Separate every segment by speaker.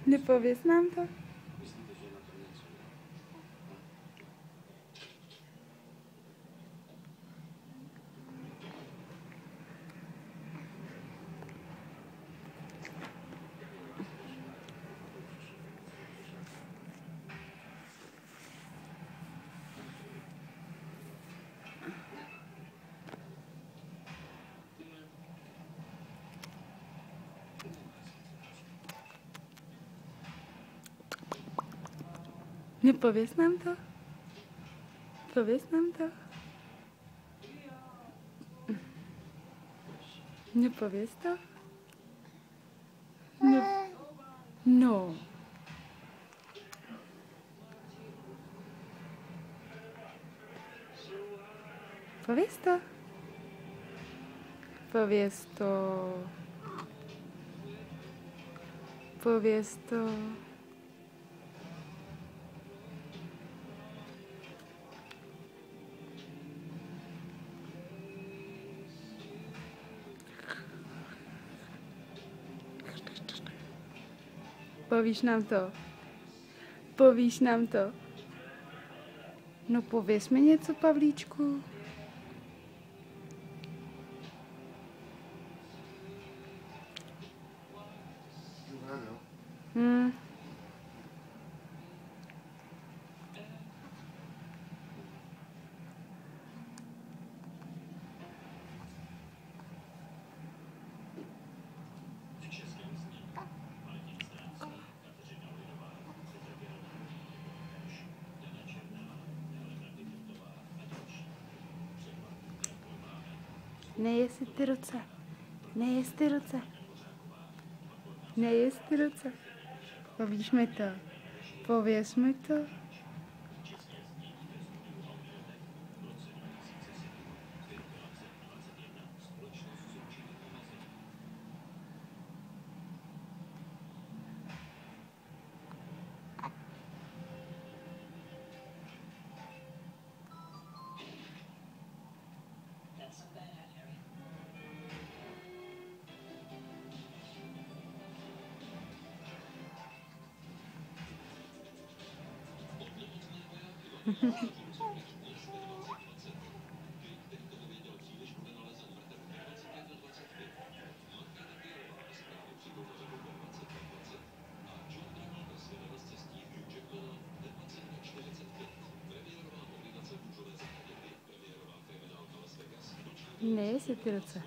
Speaker 1: Nepověz nám to. Nepověz nám to. Pověz nám to. Nepověz to. No. No. Pověz to. Pověz to. Pověz to. Povíš nám to? Povíš nám to? No pověz mi něco, Pavlíčku. Nejez si ty ruce. Nejez ty ruce. Nejez ty ruce. Povíš mi to. Pověz mi to. Nejez si ty ruce.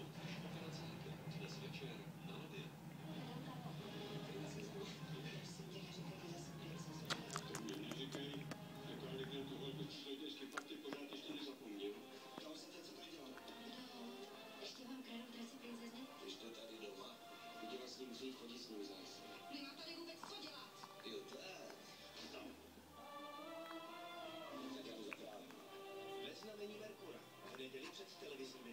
Speaker 2: Ve znamení Merkura v neděli před televizní